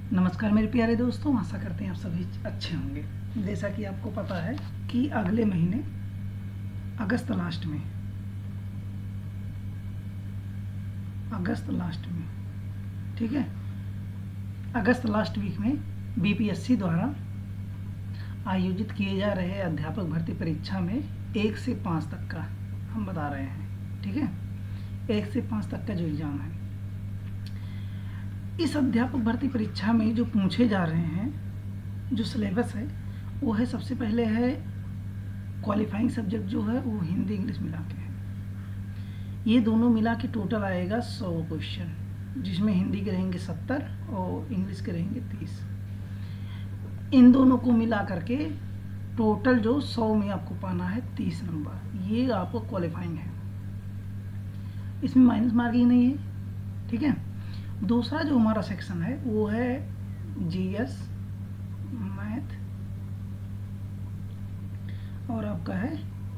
नमस्कार मेरे प्यारे दोस्तों, आशा करते हैं आप सभी अच्छे होंगे। जैसा कि आपको पता है कि अगले महीने अगस्त लास्ट में ठीक है, अगस्त लास्ट वीक में बीपीएससी द्वारा आयोजित किए जा रहे अध्यापक भर्ती परीक्षा में 1 से 5 तक का हम बता रहे हैं। ठीक है, 1 से 5 तक का जो एग्ज़ाम है, इस अध्यापक भर्ती परीक्षा में जो पूछे जा रहे हैं, जो सिलेबस है वो है, सबसे पहले है क्वालिफाइंग सब्जेक्ट जो है वो हिंदी इंग्लिश मिला के है। ये दोनों मिला के टोटल आएगा 100 क्वेश्चन, जिसमें हिंदी के रहेंगे 70 और इंग्लिश के रहेंगे 30। इन दोनों को मिला करके टोटल जो 100 में आपको पाना है 30 नंबर, ये आपको क्वालिफाइंग है, इसमें माइनस मार्किंग नहीं है। ठीक है, दूसरा जो हमारा सेक्शन है वो है जीएस, मैथ और आपका है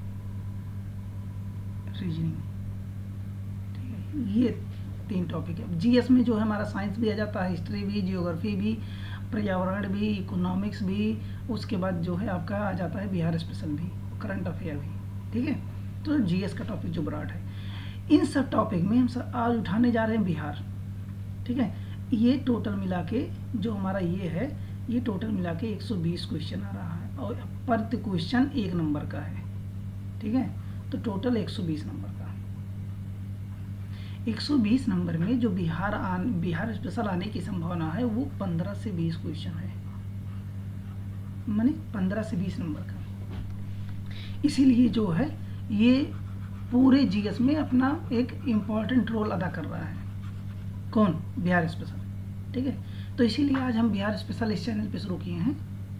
रीजनिंग। ठीक है, ये 3 टॉपिक है। जीएस में जो है हमारा साइंस भी आ जाता है, हिस्ट्री भी, जियोग्राफी भी, पर्यावरण भी, इकोनॉमिक्स भी, उसके बाद जो है आपका आ जाता है बिहार स्पेशल भी, करंट अफेयर भी। ठीक है, तो जीएस का टॉपिक जो ब्रॉड है, इन सब टॉपिक में हम आज उठाने जा रहे हैं बिहार। ठीक है, ये टोटल मिला के जो हमारा ये है, ये टोटल मिला के 120 क्वेश्चन आ रहा है और प्रति क्वेश्चन 1 नंबर का है। ठीक है, तो टोटल 120 नंबर का। 120 नंबर में जो बिहार स्पेशल आने की संभावना है वो 15 से 20 क्वेश्चन है, माने 15 से 20 नंबर का। इसीलिए जो है ये पूरे जीएस में अपना एक इम्पॉर्टेंट रोल अदा कर रहा है। कौन? बिहार स्पेशल। ठीक है, तो इसीलिए आज हम बिहार स्पेशल इस चैनल पे शुरू किए हैं।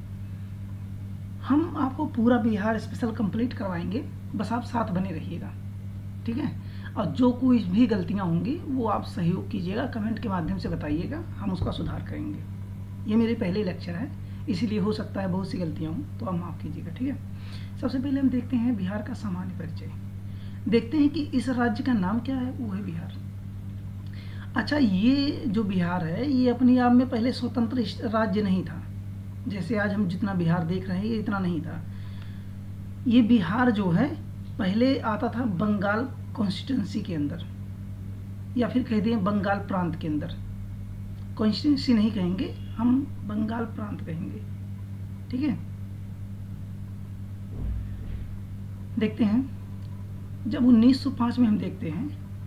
हम आपको पूरा बिहार स्पेशल कंप्लीट करवाएंगे, बस आप साथ बने रहिएगा। ठीक है, और जो कोई भी गलतियां होंगी वो आप सहयोग कीजिएगा, कमेंट के माध्यम से बताइएगा, हम उसका सुधार करेंगे। ये मेरे पहले लेक्चर है, इसीलिए हो सकता है बहुत सी गलतियाँ हों, तो आप माफ़ कीजिएगा। ठीक है, सबसे पहले हम देखते हैं बिहार का सामान्य परिचय। देखते हैं कि इस राज्य का नाम क्या है, वो है बिहार। अच्छा, ये जो बिहार है ये अपने आप में पहले स्वतंत्र राज्य नहीं था, जैसे आज हम जितना बिहार देख रहे हैं ये इतना नहीं था। ये बिहार जो है पहले आता था बंगाल कॉन्स्टिट्यूंसी के अंदर, या फिर कहते हैं बंगाल प्रांत के अंदर। कॉन्स्टिट्यूंसी नहीं कहेंगे, हम बंगाल प्रांत कहेंगे। ठीक है, देखते हैं जब 1905 में हम देखते हैं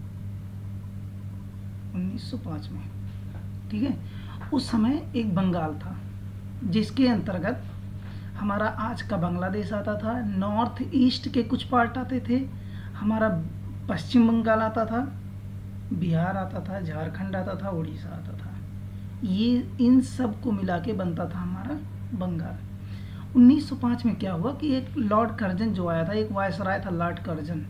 1905 में, ठीक है, उस समय एक बंगाल था जिसके अंतर्गत हमारा आज का बांग्लादेश आता था, नॉर्थ ईस्ट के कुछ पार्ट आते थे, हमारा पश्चिम बंगाल आता था, बिहार आता था, झारखंड आता था, उड़ीसा आता था। ये इन सब को मिला के बनता था हमारा बंगाल। 1905 में क्या हुआ कि एक लॉर्ड कर्जन जो आया था, एक वायसराय था लॉर्ड कर्जन।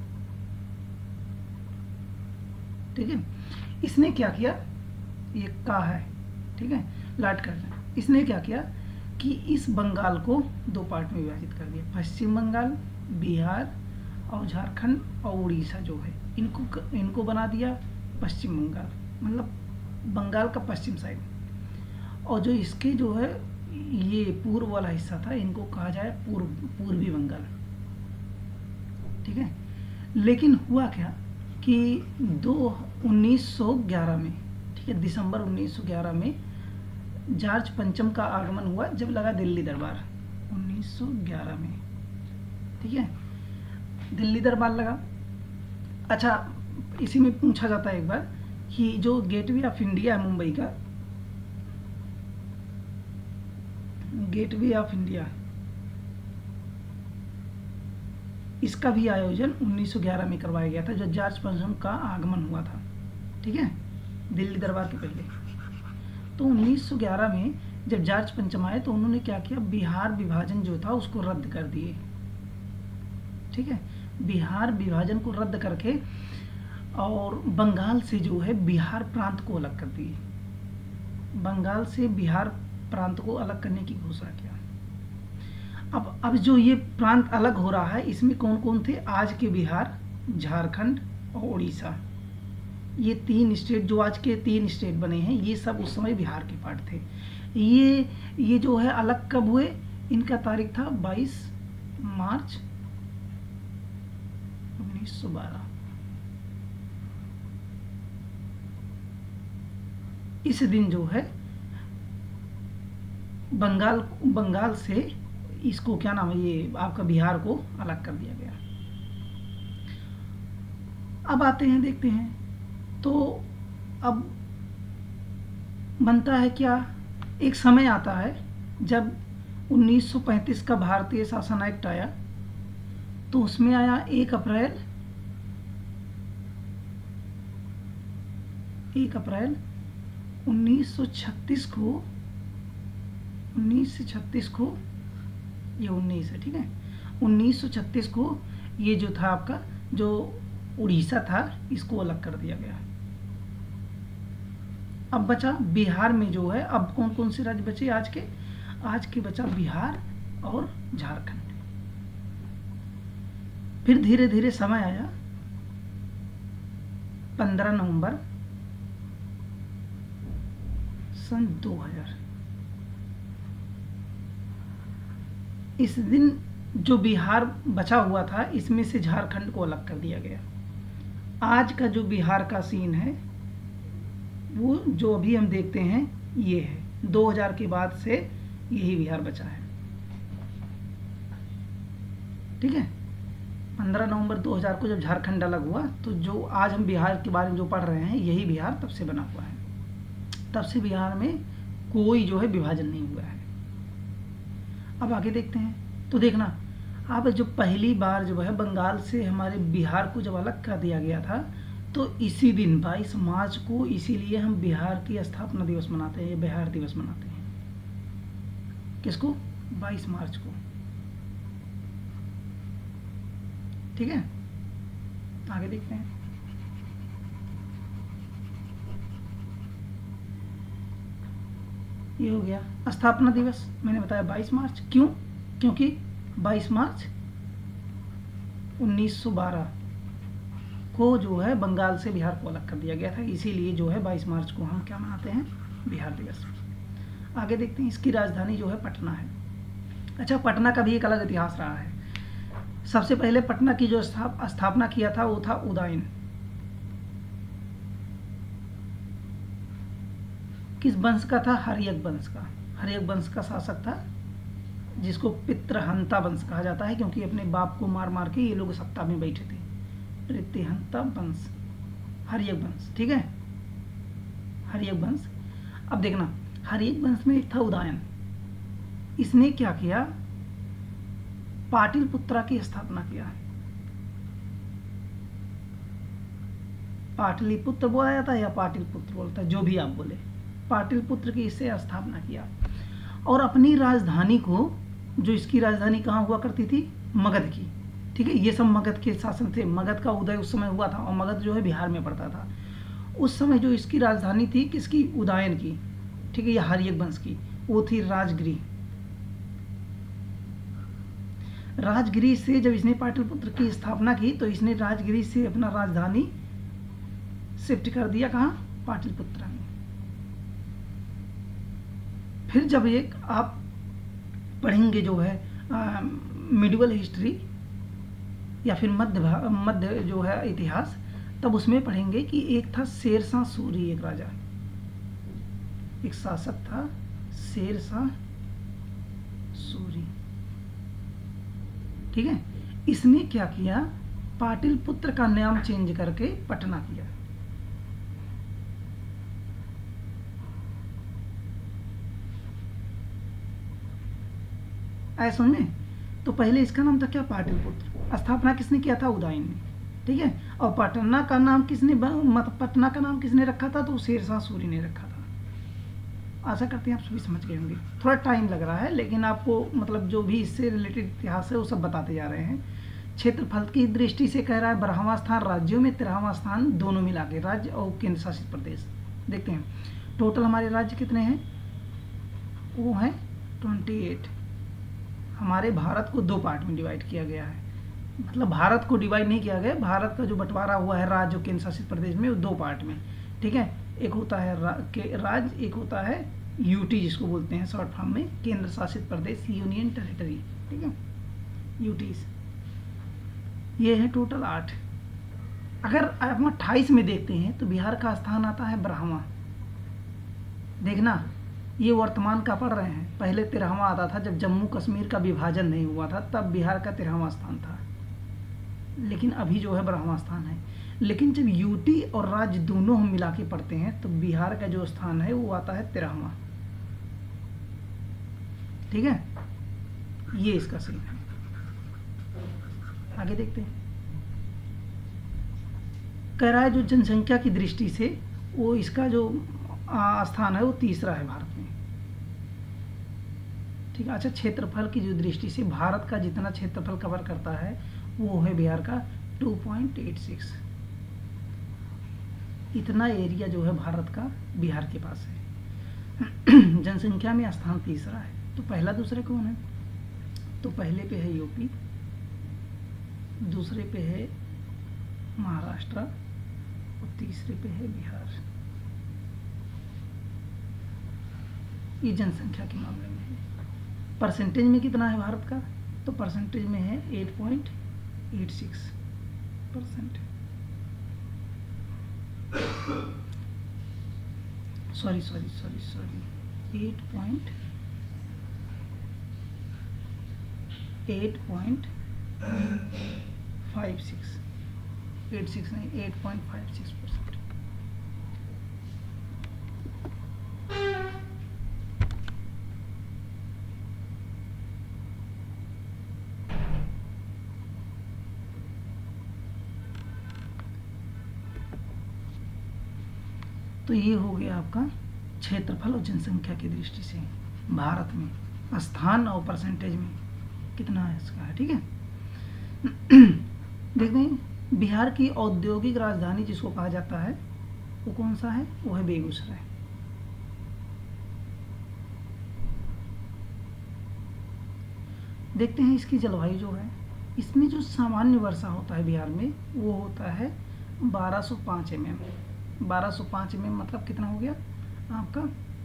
ठीक है, इसने क्या किया, ये का है, ठीक है, लॉर्ड कर्जन, इसने क्या किया कि इस बंगाल को 2 पार्ट में विभाजित कर दिया, पश्चिम बंगाल, बिहार और झारखंड और उड़ीसा जो है, इनको बना दिया पश्चिम बंगाल, मतलब बंगाल का पश्चिम साइड। और जो इसके जो है ये पूर्व वाला हिस्सा था, इनको कहा जाए पूर्वी बंगाल। ठीक है, लेकिन हुआ क्या कि 1911 में, ठीक है, दिसंबर 1911 में जॉर्ज पंचम का आगमन हुआ, जब लगा दिल्ली दरबार 1911 में। ठीक है, दिल्ली दरबार लगा। अच्छा, इसी में पूछा जाता है एक बार कि जो गेटवे ऑफ इंडिया है मुंबई का, गेटवे ऑफ इंडिया, इसका भी आयोजन 1911 में करवाया गया था, जब जॉर्ज पंचम का आगमन हुआ था। ठीक है, दिल्ली दरबार के पहले। तो 1911 में जब जॉर्ज पंचम आए तो उन्होंने क्या किया, बिहार विभाजन जो था उसको रद्द कर दिए। ठीक है, बिहार विभाजन को रद्द करके और बंगाल से जो है बिहार प्रांत को अलग कर दिए, बंगाल से बिहार प्रांत को अलग करने की घोषणा किया। अब जो ये प्रांत अलग हो रहा है, इसमें कौन कौन थे, आज के बिहार, झारखंड और उड़ीसा। ये 3 स्टेट जो आज के 3 स्टेट बने हैं, ये सब उस समय बिहार के पार्ट थे। ये जो है अलग कब हुए, इनका तारीख था 22 मार्च 1912। इस दिन जो है बंगाल से इसको क्या नाम है, ये आपका बिहार को अलग कर दिया गया। अब आते हैं, देखते हैं, तो अब बनता है क्या, एक समय आता है जब 1935 का भारतीय शासन एक्ट आया, तो उसमें आया 1 अप्रैल 1936 को, 19 से 36 को, ये 19 है, ठीक है, 1936 को ये जो था आपका, जो उड़ीसा था, इसको अलग कर दिया गया। अब बचा बिहार में जो है, अब कौन कौन से राज्य बचे आज के बचा बिहार और झारखंड। फिर धीरे धीरे समय आया 15 नवंबर सन 2000। इस दिन जो बिहार बचा हुआ था, इसमें से झारखंड को अलग कर दिया गया। आज का जो बिहार का सीन है, वो जो अभी हम देखते हैं, ये है 2000 के बाद से यही बिहार बचा है, ठीक है। 15 नवंबर 2000 को जब झारखंड अलग हुआ, तो जो आज हम बिहार के बारे में जो पढ़ रहे हैं, यही बिहार तब से बना हुआ है। तब से बिहार में कोई जो है विभाजन नहीं हुआ है। अब आगे देखते हैं, तो देखना, अब जो पहली बार जो है बंगाल से हमारे बिहार को जब अलग कर दिया गया था, तो इसी दिन 22 मार्च को, इसीलिए हम बिहार की स्थापना दिवस मनाते हैं, बिहार दिवस मनाते हैं। किसको? 22 मार्च को, ठीक है। आगे देखते हैं, ये हो गया स्थापना दिवस, मैंने बताया 22 मार्च। क्यों? क्योंकि 22 मार्च 1912 को जो है बंगाल से बिहार को अलग कर दिया गया था, इसीलिए जो है 22 मार्च को हम क्या मनाते हैं? बिहार दिवस। आगे देखते हैं, इसकी राजधानी जो है पटना है। अच्छा, पटना का भी एक अलग इतिहास रहा है। सबसे पहले पटना की जो स्थापना किया था, वो था उदयन। किस वंश का था? हर्यक वंश का। हर्यक वंश का शासक था, जिसको पितृहंता वंश कहा जाता है, क्योंकि अपने बाप को मार मार के ये लोग सत्ता में बैठे थे। पितृहंता वंश, हर्यक वंश, ठीक है, हर्यक वंश। अब देखना, हर्यक वंश में एक था उदयन। इसने क्या किया? पाटलिपुत्रा की स्थापना किया। पाटलिपुत्र बोला जाता है या पाटलिपुत्र बोलता है, जो भी आप बोले, पाटलिपुत्र की इससे स्थापना किया। और अपनी राजधानी को, जो इसकी राजधानी कहाँ हुआ करती थी? मगध की, ठीक है। ये सब मगध के शासन थे। मगध का उदय उस समय हुआ था, और मगध जो है बिहार में पड़ता था। उस समय जो इसकी राजधानी थी, किसकी? उदयन की, ठीक है, या हर्यक वंश की, वो थी राजगिरी। राजगिरी से जब इसने पाटलिपुत्र की स्थापना की, तो इसने राजगिरी से अपना राजधानी शिफ्ट कर दिया, कहाँ? पाटलिपुत्र में। फिर जब एक आप पढ़ेंगे जो है मिडिवल हिस्ट्री या फिर मध्य जो है इतिहास, तब उसमें पढ़ेंगे कि एक था शेरशाह सूरी, एक राजा, एक शासक था शेरशाह सूरी, ठीक है। इसने क्या किया? पाटलिपुत्र का नाम चेंज करके पटना किया। ऐसा समझे? तो पहले इसका नाम था क्या? पाटलिपुत्र। स्थापना किसने किया था? उदयन ने, ठीक है। और पटना का नाम किसने रखा था? तो शेरशाह सूरी ने रखा था। आशा करते हैं आप सभी समझ गए होंगे। थोड़ा टाइम लग रहा है, लेकिन आपको मतलब जो भी इससे रिलेटेड इतिहास है वो सब बताते जा रहे हैं। क्षेत्रफल की दृष्टि से कह रहा है 12वां स्थान राज्यों में, 13वां स्थान दोनों मिला के, राज्य और केंद्र शासित प्रदेश। देखते हैं टोटल हमारे राज्य कितने हैं, वो हैं 28। हमारे भारत को 2 पार्ट में डिवाइड किया गया है, मतलब भारत को डिवाइड नहीं किया गया, भारत का जो बंटवारा हुआ है राज्य और केंद्र शासित प्रदेश में, वो दो पार्ट में, ठीक है। एक होता है राज्य, एक होता है यूटी जिसको बोलते हैं शॉर्ट फॉर्म में, केंद्र शासित प्रदेश, यूनियन टेरिटरी, ठीक है, यूटीज। ये है टोटल 8। अगर हम 28 में देखते हैं तो बिहार का स्थान आता है 12वां। देखना, ये वर्तमान का पढ़ रहे हैं, पहले 13वां आता था, जब जम्मू कश्मीर का विभाजन नहीं हुआ था तब बिहार का 13वां स्थान था, लेकिन अभी जो है 12वां स्थान है। लेकिन जब यूटी और राज्य दोनों हम मिला के पढ़ते हैं तो बिहार का जो स्थान है वो आता है 13वां, ठीक है। ये इसका सीन है। आगे देखते हैं। कह रहा है जो जनसंख्या की दृष्टि से वो इसका जो स्थान है वो तीसरा है भारत में, ठीक है। अच्छा, क्षेत्रफल की जो दृष्टि से भारत का जितना क्षेत्रफल कवर करता है वो है बिहार का 2.86। इतना एरिया जो है भारत का बिहार के पास है। जनसंख्या में स्थान तीसरा है। तो पहला दूसरे कौन है? तो पहले पे है यूपी, दूसरे पे है महाराष्ट्र और तीसरे पे है बिहार। ये जनसंख्या के मामले में है। परसेंटेज में कितना है भारत का? तो परसेंटेज में है 8.86%। सॉरी 8.56%। तो ये हो गया आपका क्षेत्रफल और जनसंख्या की दृष्टि से भारत में स्थान और परसेंटेज में कितना है इसका है, ठीक है। देखते हैं बिहार की औद्योगिक राजधानी जिसको कहा जाता है वो कौन सा है? वो है बेगूसराय। देखते हैं इसकी जलवायु जो है, इसमें जो सामान्य वर्षा होता है बिहार में वो होता है 1205 mm। 1205 mm मतलब कितना हो गया आपका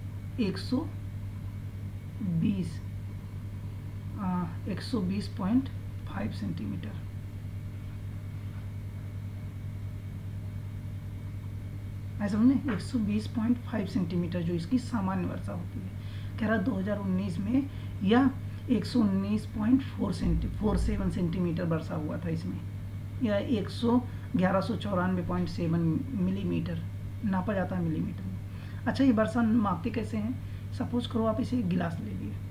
120.5 सेंटीमीटर। ऐसा समझे, 120.5 सेंटीमीटर जो इसकी सामान्य वर्षा होती है। कह रहा 2019 में यह 119.47 सेंटीमीटर वर्षा हुआ था इसमें, या 1194.7 मिलीमीटर नापा जाता है मिलीमीटर में। अच्छा, ये वर्षा मापते कैसे हैं? सपोज करो आप इसे एक गिलास ले लिए,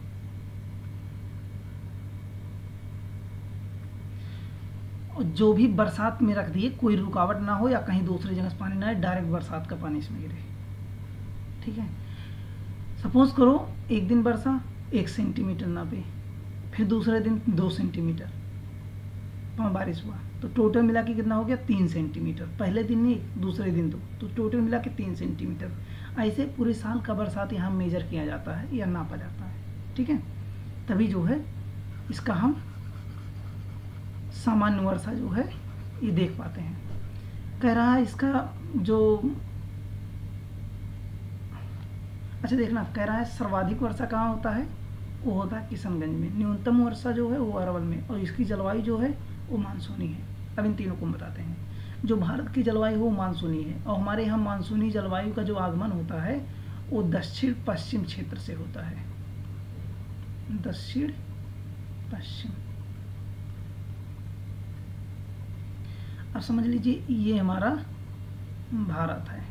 और जो भी बरसात में रख दिए, कोई रुकावट ना हो या कहीं दूसरी जगह से पानी ना आए, डायरेक्ट बरसात का पानी इसमें गिरे, ठीक है। सपोज करो एक दिन वर्षा 1 सेंटीमीटर नापे, फिर दूसरे दिन 2 सेंटीमीटर बारिश हुआ, तो टोटल मिला के कितना हो गया 3 सेंटीमीटर। पहले दिन नहीं, दूसरे दिन 2, तो टोटल मिला के 3 सेंटीमीटर। ऐसे पूरे साल का बरसात यहाँ मेजर किया जाता है या नापा जाता है, ठीक है। तभी जो है इसका हम सामान्य वर्षा जो है ये देख पाते हैं। कह रहा है इसका जो, अच्छा देखना, कह रहा है सर्वाधिक वर्षा कहाँ होता है? वो होता है किशनगंज में। न्यूनतम वर्षा जो है वो अरवल में, और इसकी जलवायु जो है वो मानसूनी है। अब इन तीनों को हम बताते हैं। जो भारत की जलवायु है वो मानसूनी है, और हमारे यहाँ मानसूनी जलवायु का जो आगमन होता है वो दक्षिण पश्चिम क्षेत्र से होता है। दक्षिण पश्चिम। अब समझ लीजिए ये हमारा भारत है,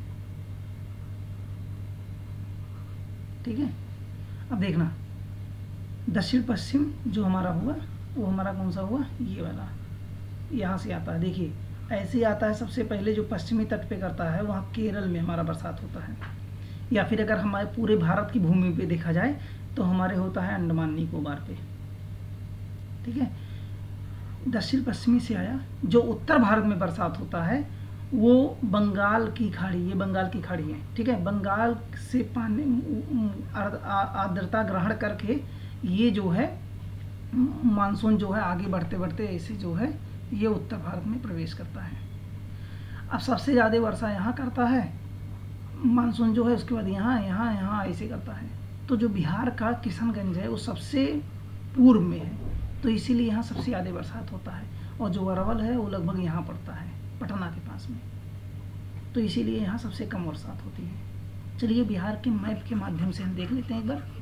ठीक है। अब देखना दक्षिण पश्चिम जो हमारा हुआ वो हमारा कौन सा हुआ? ये वाला, यहाँ से आता है। देखिए ऐसे आता है, सबसे पहले जो पश्चिमी तट पे करता है वहाँ केरल में हमारा बरसात होता है, या फिर अगर हमारे पूरे भारत की भूमि पे देखा जाए तो हमारे होता है अंडमान निकोबार पे, ठीक है। दक्षिण पश्चिमी से आया। जो उत्तर भारत में बरसात होता है वो बंगाल की खाड़ी, ये बंगाल की खाड़ी है, ठीक है। बंगाल से पानी आर्द्रता ग्रहण करके ये जो है मानसून जो है आगे बढ़ते बढ़ते ऐसे जो है ये उत्तर भारत में प्रवेश करता है। अब सबसे ज़्यादा वर्षा यहाँ करता है मानसून जो है, उसके बाद यहाँ यहाँ यहाँ ऐसे करता है। तो जो बिहार का किशनगंज है वो सबसे पूर्व में है, तो इसीलिए यहाँ सबसे ज़्यादा बरसात होता है। और जो अरवल है वो लगभग यहाँ पड़ता है, पटना के पास में, तो इसीलिए यहाँ सबसे कम बरसात होती है। चलिए बिहार के मैप के माध्यम से हम देख लेते हैं एक बार।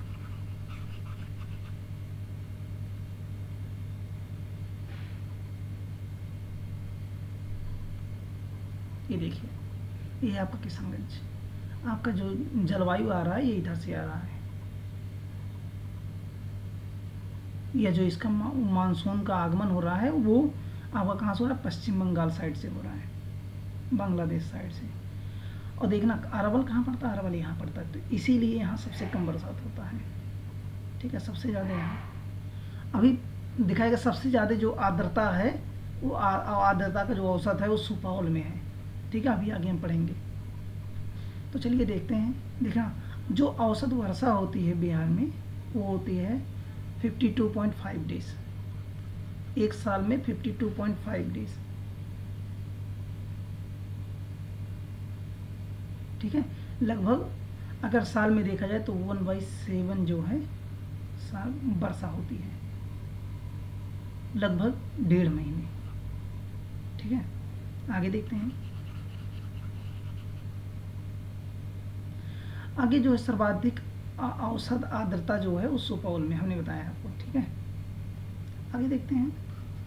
ये देखिए, ये है आपका किशनगंज। आपका जो जलवायु आ रहा है ये इधर से आ रहा है, या जो इसका मानसून का आगमन हो रहा है वो आपका कहाँ से हो रहा है, पश्चिम बंगाल साइड से हो रहा है, बांग्लादेश साइड से। और देखना अरवल कहाँ पड़ता है, अरवल यहाँ पड़ता है, तो इसीलिए यहाँ सबसे कम बरसात होता है। ठीक है, सबसे ज़्यादा यहाँ अभी दिखाएगा। सबसे ज़्यादा जो आर्द्रता है वो आर्द्रता का जो औसत है वो सुपौल में है। ठीक है, अभी आगे हम पढ़ेंगे। तो चलिए देखते हैं। देखना जो औसत वर्षा होती है बिहार में वो होती है 52.5 डेज, एक साल में 52.5 डेज। ठीक है, लगभग अगर साल में देखा जाए तो 1/7 जो है साल वर्षा होती है, लगभग 1.5 महीने। ठीक है, आगे देखते हैं। आगे जो है सर्वाधिक औसत आर्द्रता जो है उस सुपौल में, हमने बताया आपको। ठीक है, आगे देखते हैं।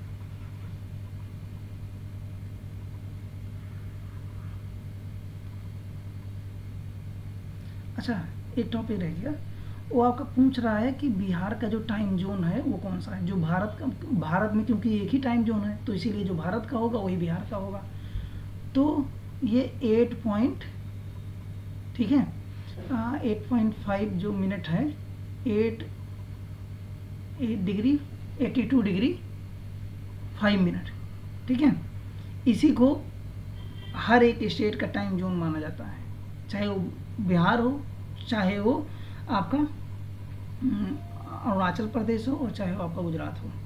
अच्छा, एक टॉपिक रह गया, वो आपका पूछ रहा है कि बिहार का जो टाइम जोन है वो कौन सा है। जो भारत में क्योंकि एक ही टाइम जोन है, तो इसीलिए जो भारत का होगा वही बिहार का होगा। तो ये 8.5 जो मिनट है, 8 डिग्री 82 डिग्री 5 मिनट। ठीक है, इसी को हर एक स्टेट का टाइम जोन माना जाता है, चाहे वो बिहार हो, चाहे वो आपका अरुणाचल प्रदेश हो, और चाहे वो आपका गुजरात हो।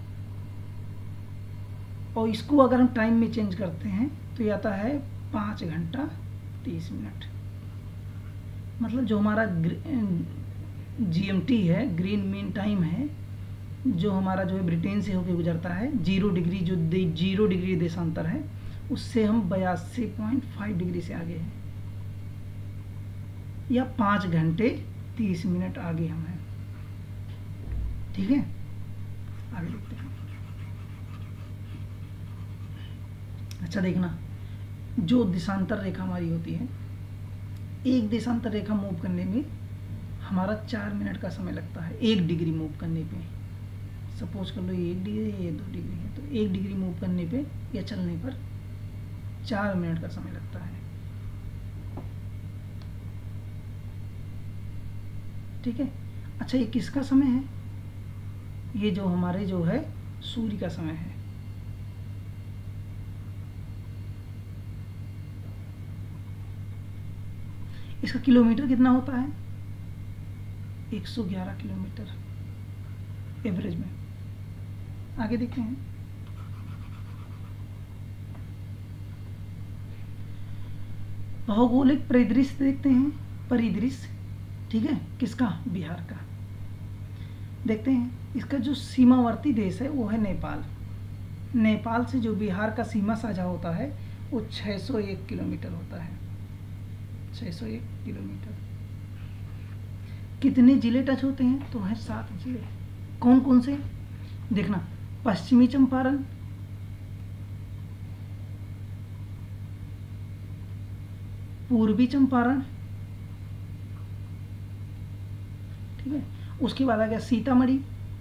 और इसको अगर हम टाइम में चेंज करते हैं तो ये आता है 5 घंटा 30 मिनट। मतलब जो हमारा GMT है, ग्रीन मीन टाइम है, जो हमारा जो है ब्रिटेन से होकर गुजरता है, 0 डिग्री जो 0 डिग्री देशांतर है, उससे हम 82.5 डिग्री से आगे हैं, या 5 घंटे 30 मिनट आगे हम हैं। ठीक है, आगे देखते हैं। अच्छा देखना, जो देशांतर रेखा हमारी होती है, एक देशांतर रेखा मूव करने में हमारा 4 मिनट का समय लगता है। 1 डिग्री मूव करने पे, सपोज कर लो ये 1 डिग्री है, ये 2 डिग्री है, तो 1 डिग्री मूव करने पे या चलने पर 4 मिनट का समय लगता है। ठीक है, अच्छा ये किसका समय है, ये जो हमारे जो है सूर्य का समय है। इसका किलोमीटर कितना होता है, 111 किलोमीटर एवरेज में। आगे देखते हैं। भौगोलिक परिदृश्य देखते हैं, परिदृश्य। ठीक है, किसका, बिहार का। देखते हैं, इसका जो सीमावर्ती देश है वो है नेपाल। नेपाल से जो बिहार का सीमा साझा होता है वो 601 किलोमीटर होता है, 601 किलोमीटर। कितने जिले टच होते हैं, तो है 7 जिले। कौन कौन से, देखना, पश्चिमी चंपारण, पूर्वी चंपारण, ठीक है, उसके बाद आ गया सीतामढ़ी,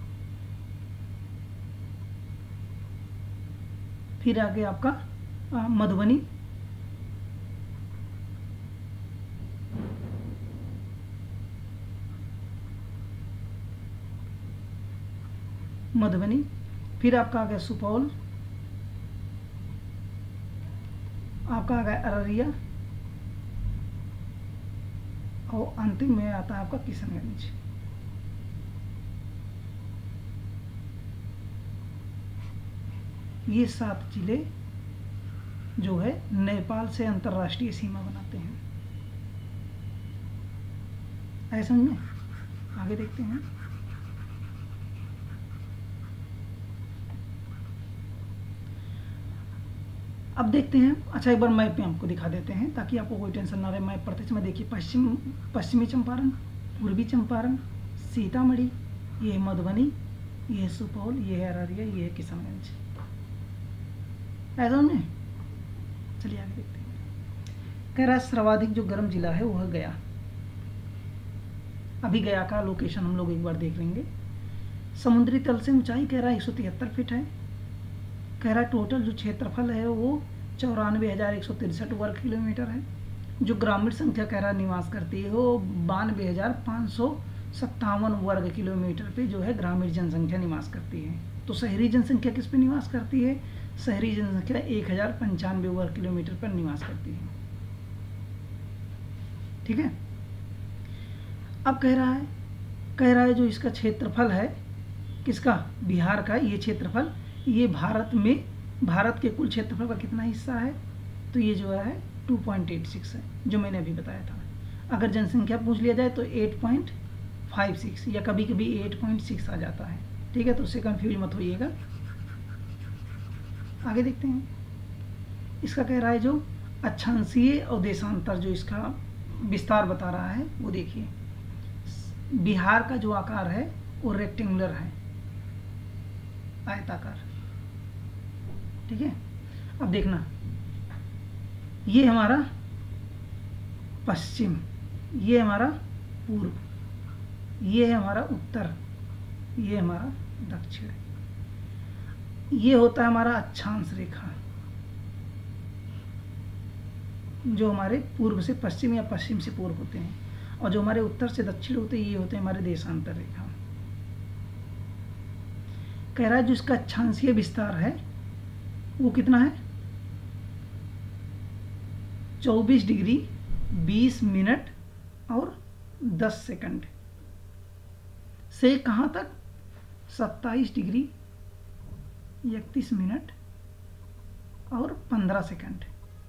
फिर आ गया आपका मधुबनी, फिर आपका आ गया सुपौल, आपका आ गया अररिया, और अंतिम में आता है आपका किशनगंज। ये 7 जिले जो है नेपाल से अंतर्राष्ट्रीय सीमा बनाते हैं। ऐसा समझ में? आगे देखते हैं। अब देखते हैं, अच्छा एक बार मैप में आपको दिखा देते हैं ताकि आपको कोई टेंशन ना रहे। मैप पढ़ते समय देखिए, पश्चिमी चंपारण, पूर्वी चंपारण, सीतामढ़ी, ये है मधुबनी, ये है सुपौल, ये है अररिया, ये है किशनगंज। ऐसा हमने, चलिए आगे देखते हैं। कह रहा है सर्वाधिक जो गर्म जिला है वो है गया। अभी गया का लोकेशन हम लोग एक बार देख लेंगे। समुद्री तल से ऊंचाई कह रहा है 173 फीट है। कह रहा है टोटल जो क्षेत्रफल है वो 94,163 वर्ग किलोमीटर है। जो ग्रामीण संख्या कह रहा निवास करती है वो 92,557 वर्ग किलोमीटर पे जो है ग्रामीण जनसंख्या निवास करती है। तो शहरी जनसंख्या किस पे निवास करती है? शहरी जनसंख्या 1095 वर्ग किलोमीटर पर निवास करती है। ठीक है। अब कह रहा है जो इसका क्षेत्रफल है किसका? बिहार का। ये क्षेत्रफल ये भारत के कुल क्षेत्रफल का कितना हिस्सा है? तो ये जो है 2.86 है, जो मैंने अभी बताया था। अगर जनसंख्या पूछ लिया जाए तो 8.56 या कभी कभी 8.6 आ जाता है। ठीक है, तो उससे कंफ्यूज मत होइएगा। आगे देखते हैं। इसका कह रहा है जो अक्षांशीय और देशांतर जो इसका विस्तार बता रहा है वो देखिए। बिहार का जो आकार है वो रेक्टेंगुलर है, आयताकार। ठीक है। अब देखना, ये हमारा पश्चिम, ये हमारा पूर्व, ये है हमारा उत्तर, ये हमारा दक्षिण। ये होता है हमारा अक्षांश रेखा, जो हमारे पूर्व से पश्चिम या पश्चिम से पूर्व होते हैं, और जो हमारे उत्तर से दक्षिण होते हैं ये होते हैं हमारे देशांतर रेखा। कह रहा है जो इसका अक्षांशीय विस्तार है वो कितना है? 24 डिग्री 20 मिनट और 10 सेकंड से कहाँ तक? 27 डिग्री 31 मिनट और 15 सेकंड।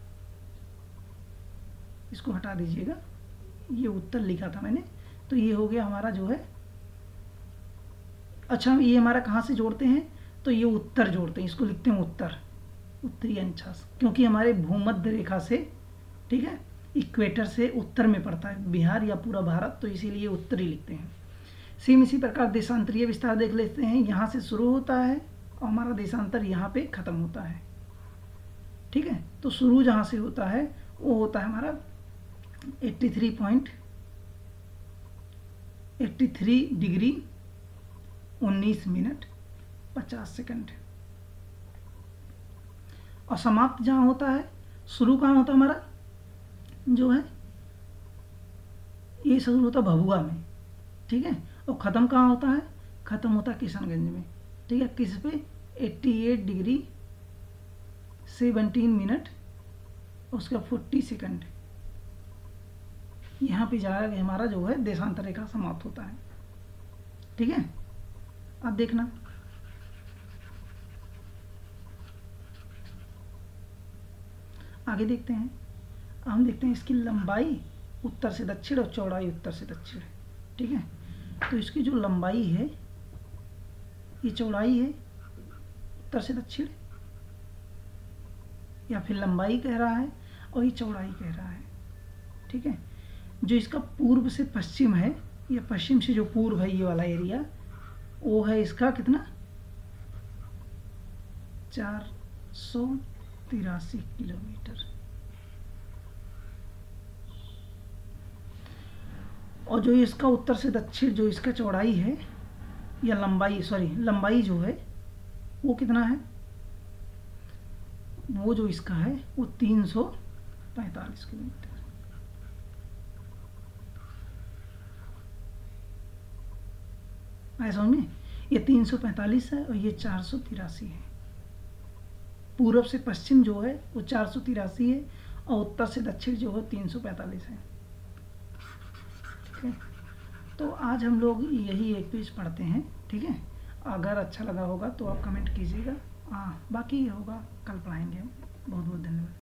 इसको हटा दीजिएगा, ये उत्तर लिखा था मैंने, तो ये हो गया हमारा जो है। अच्छा, ये हमारा कहाँ से जोड़ते हैं? तो ये उत्तर जोड़ते हैं, इसको लिखते हैं उत्तर, उत्तरी अक्षांश, क्योंकि हमारे भूमध्य रेखा से, ठीक है, इक्वेटर से उत्तर में पड़ता है बिहार या पूरा भारत, तो इसीलिए उत्तरी लिखते हैं। सेम इसी प्रकार देशांतरीय विस्तार देख लेते हैं। यहाँ से शुरू होता है और हमारा देशांतर यहाँ पे खत्म होता है। ठीक है, तो शुरू जहाँ से होता है वो होता है हमारा 83 डिग्री 19 मिनट 50 सेकंड, और समाप्त जहाँ होता है, शुरू कहाँ होता है हमारा जो है, ये शुरू होता है भभुआ में। ठीक है, और ख़त्म कहाँ होता है? ख़त्म होता है किशनगंज में। ठीक है, किस पे? 88 डिग्री 17 मिनट उसका 40 सेकंड। यहाँ पे जाकर हमारा जो है देशांतर रेखा समाप्त होता है। ठीक है, अब देखना, आगे देखते हैं। हम देखते हैं इसकी लंबाई उत्तर से दक्षिण और चौड़ाई उत्तर से दक्षिण। ठीक है, तो इसकी जो लंबाई है, ये चौड़ाई है उत्तर से दक्षिण, या फिर लंबाई कह रहा है और ये चौड़ाई कह रहा है। ठीक है, जो इसका पूर्व से पश्चिम है या पश्चिम से जो पूर्व है, ये वाला एरिया, वो है इसका कितना? 483 किलोमीटर। और जो इसका उत्तर से दक्षिण जो इसका चौड़ाई है या लंबाई जो है वो कितना है? वो जो इसका है वो 345 किलोमीटर। ऐसा में ये 345 है और ये 483 है। पूर्व से पश्चिम जो है वो 483 है और उत्तर से दक्षिण जो है 345 है। ठीक है, तो आज हम लोग यही एक पेज पढ़ते हैं। ठीक है, अगर अच्छा लगा होगा तो आप कमेंट कीजिएगा हाँ, बाकी होगा कल पढ़ाएंगे हम। बहुत बहुत धन्यवाद।